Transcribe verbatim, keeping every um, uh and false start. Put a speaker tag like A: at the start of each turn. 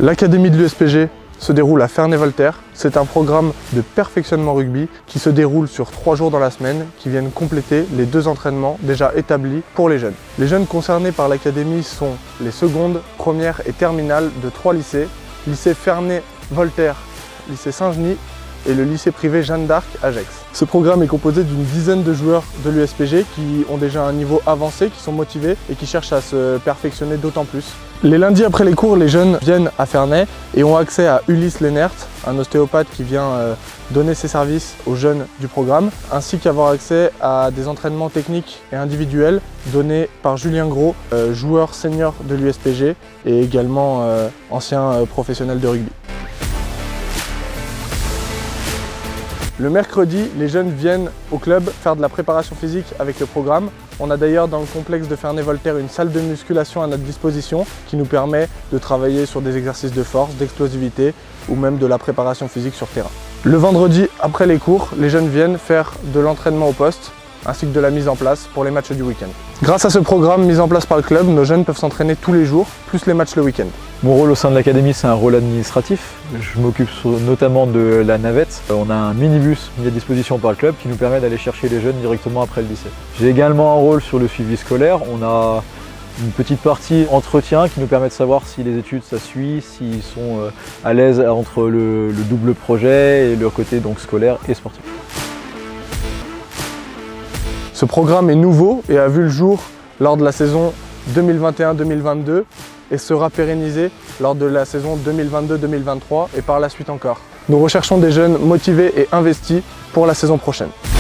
A: L'académie de l'U S P G se déroule à Ferney-Voltaire. C'est un programme de perfectionnement rugby qui se déroule sur trois jours dans la semaine, qui viennent compléter les deux entraînements déjà établis pour les jeunes. Les jeunes concernés par l'académie sont les secondes, premières et terminales de trois lycées, lycée Ferney-Voltaire, lycée Saint-Genis et le lycée privé Jeanne d'Arc à Gex. Ce programme est composé d'une dizaine de joueurs de l'U S P G qui ont déjà un niveau avancé, qui sont motivés et qui cherchent à se perfectionner d'autant plus. Les lundis après les cours, les jeunes viennent à Ferney et ont accès à Ulysse Lénert, un ostéopathe qui vient donner ses services aux jeunes du programme, ainsi qu'avoir accès à des entraînements techniques et individuels donnés par Julien Gros, joueur senior de l'U S P G et également ancien professionnel de rugby. Le mercredi, les jeunes viennent au club faire de la préparation physique avec le programme. On a d'ailleurs dans le complexe de Ferney-Voltaire une salle de musculation à notre disposition qui nous permet de travailler sur des exercices de force, d'explosivité ou même de la préparation physique sur terrain. Le vendredi, après les cours, les jeunes viennent faire de l'entraînement au poste ainsi que de la mise en place pour les matchs du week-end. Grâce à ce programme mis en place par le club, nos jeunes peuvent s'entraîner tous les jours, plus les matchs le week-end.
B: Mon rôle au sein de l'académie, c'est un rôle administratif. Je m'occupe notamment de la navette. On a un minibus mis à disposition par le club qui nous permet d'aller chercher les jeunes directement après le lycée. J'ai également un rôle sur le suivi scolaire. On a une petite partie entretien qui nous permet de savoir si les études ça suit, s'ils sont à l'aise entre le, le double projet et leur côté donc scolaire et sportif.
A: Ce programme est nouveau et a vu le jour lors de la saison deux mille vingt et un deux mille vingt-deux et sera pérennisé lors de la saison deux mille vingt-deux deux mille vingt-trois et par la suite encore. Nous recherchons des jeunes motivés et investis pour la saison prochaine.